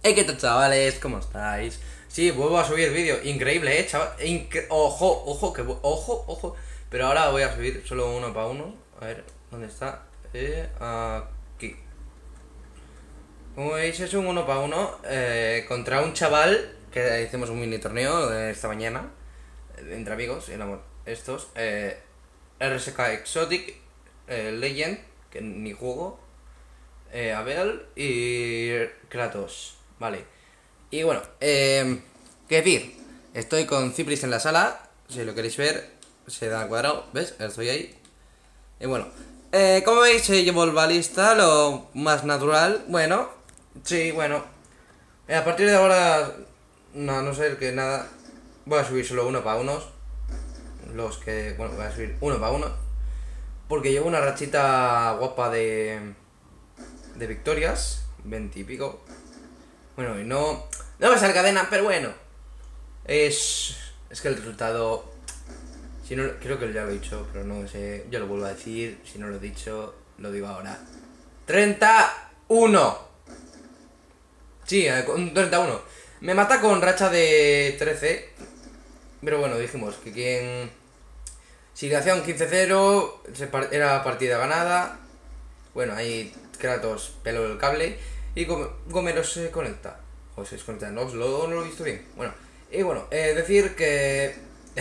¿Qué tal, chavales? ¿Cómo estáis? Sí, vuelvo a subir vídeo. Increíble, chaval. Ojo, ojo, ojo. Pero ahora voy a subir solo uno para uno. A ver, ¿dónde está? Aquí. Como veis, es un uno para uno contra un chaval que hicimos un mini torneo esta mañana entre amigos. Estos RSK Exotic, Legend, que ni juego, Abel y Kratos. Vale. Y bueno, qué decir, estoy con Cipris en la sala. Si lo queréis ver, se da al cuadrado, ¿ves? Estoy ahí. Y bueno, como veis, llevo el balista, lo más natural. Bueno, sí, bueno. A partir de ahora, no ser que nada, voy a subir solo uno para unos. Bueno, voy a subir uno para uno. Porque llevo una rachita guapa de victorias, 20 y pico. Bueno, y no va a ser cadena, pero bueno. Es que el resultado, si no, creo que ya lo he dicho, pero no sé, yo lo vuelvo a decir. Si no lo he dicho, lo digo ahora. 31. Sí, con 31. Me mata con racha de 13. Pero bueno, dijimos que quien, si le hacía un 15-0 era partida ganada. Bueno, ahí Kratos peló el cable y Gomero se conecta. O se desconecta, no lo he visto bien. Bueno, y bueno, decir que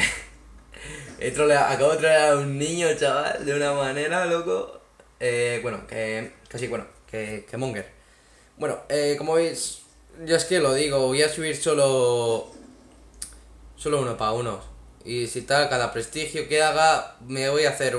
acabo de trolear a un niño, chaval, de una manera, loco. Bueno, que Monger. Bueno, como veis, yo es que lo digo, voy a subir solo uno para uno. Y si tal, cada prestigio que haga, me voy a hacer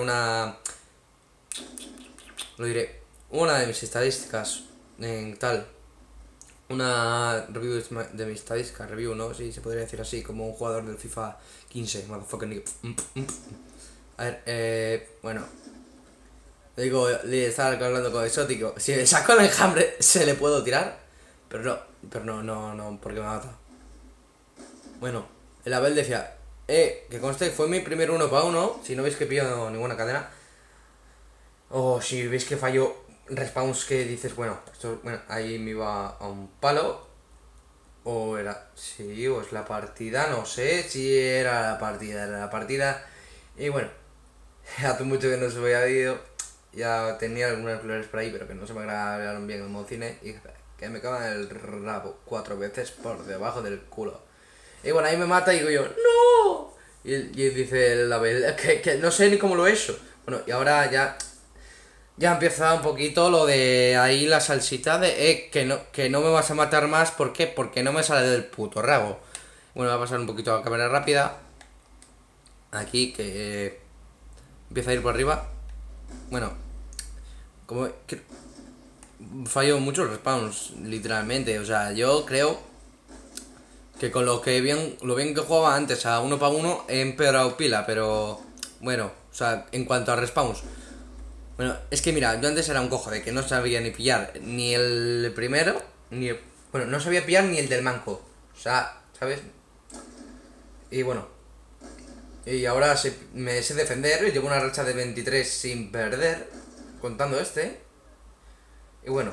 lo diré, una de mis estadísticas en tal. Una review de mis estadísticas, review, ¿no? Sí, se podría decir así, como un jugador del FIFA 15, motherfucking. A ver, bueno. Digo, le estaba hablando con Exótico. Si le saco el enjambre, se le puedo tirar. Pero no, porque me mata. Bueno, el Abel decía, que conste, fue mi primer uno para uno. Si no veis que he pillado ninguna cadena. O si veis que fallo respawns que dices, bueno, ahí me iba a un palo. O es la partida, no sé si era la partida, Y bueno, hace mucho que no se había ido. Ya tenía algunas flores por ahí, pero que no se me grabaron bien el Mocine. Y que me cagan el rabo 4 veces por debajo del culo. Y bueno, ahí me mata y digo yo, ¡no! Y dice el Abel, que no sé ni cómo lo he hecho. Bueno, y ahora ya empieza un poquito lo de ahí la salsita de que no me vas a matar más. ¿Por qué? Porque no me sale del puto rabo. Bueno, va a pasar un poquito a cámara rápida. Aquí que empieza a ir por arriba. Bueno, como que fallo muchos respawns, literalmente. O sea, yo creo que con lo bien que jugaba antes a uno para uno he empeorado pila, pero bueno, o sea, en cuanto a respawns. Bueno, es que mira, yo antes era un cojo de que no sabía ni pillar ni el primero, bueno, no sabía pillar ni el del manco. O sea, ¿sabes? Y bueno, y ahora me sé defender, llevo una racha de 23 sin perder, contando este. Y bueno,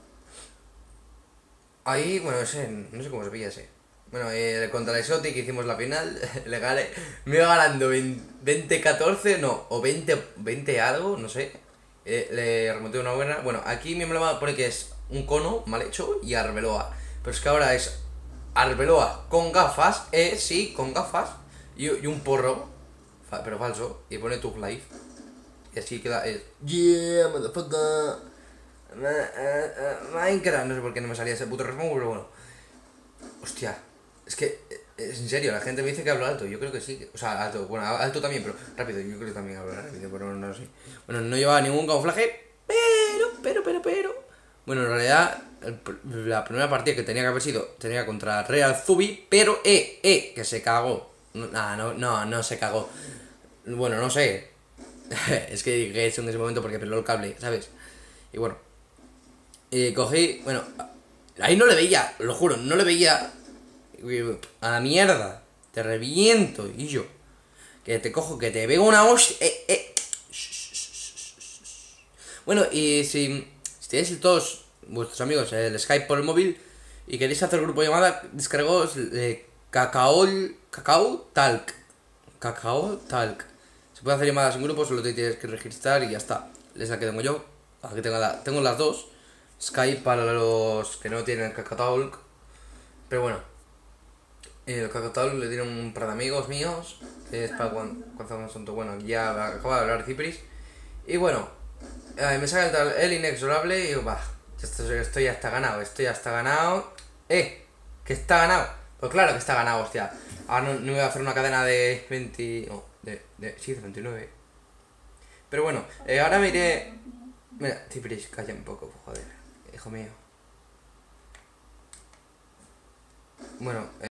ahí, bueno, no sé cómo se pilla ese. Bueno, contra el Exotic hicimos la final, le gané, me iba ganando 20-14, no, o 20 algo, no sé. Le remonté una buena. Bueno, aquí mi emblema pone que es un cono mal hecho y Arbeloa. Pero es que ahora es Arbeloa con gafas, sí, con gafas y un porro, pero falso, y pone Tug Life. Y así queda, yeah, motherfucker. Minecraft, no sé por qué no me salía ese puto respawn, pero bueno. Hostia, es que, es en serio, la gente me dice que hablo alto, yo creo que sí, o sea, alto, bueno, alto también, pero rápido, yo creo que también hablo rápido, pero no sé. Bueno, no llevaba ningún camuflaje, pero. Bueno, en realidad, la primera partida que tenía que haber sido, tenía contra Real Zubi, pero, que se cagó. No se cagó. Bueno, no sé. Es que dije eso en ese momento porque peló el cable, ¿sabes? Y bueno, cogí, bueno, ahí no le veía, lo juro, no le veía. A la mierda, te reviento. Y yo, que te cojo, que te veo una hostia. Bueno, y si tenéis todos vuestros amigos el Skype por el móvil, y queréis hacer grupo de llamada, descargaos Kakao Talk. Kakao Talk. Se puede hacer llamadas en grupo, solo te tienes que registrar y ya está. Esa que tengo yo. Aquí tengo las dos. Skype para los que no tienen Kakao Talk. Pero bueno. El Kakao Talk le tiene un par de amigos míos. Que es para cuando hacemos asunto. Bueno, ya acaba de hablar Cipris. Y bueno. Me sale el inexorable y digo, va. Esto ya está ganado. Esto ya está ganado. Que está ganado. Pues claro que está ganado, hostia. Ahora no voy a hacer una cadena de 20... No, sí, de 29. Pero bueno, ahora me iré... Mira, Cipris, calla un poco, joder. Hijo mío. Bueno,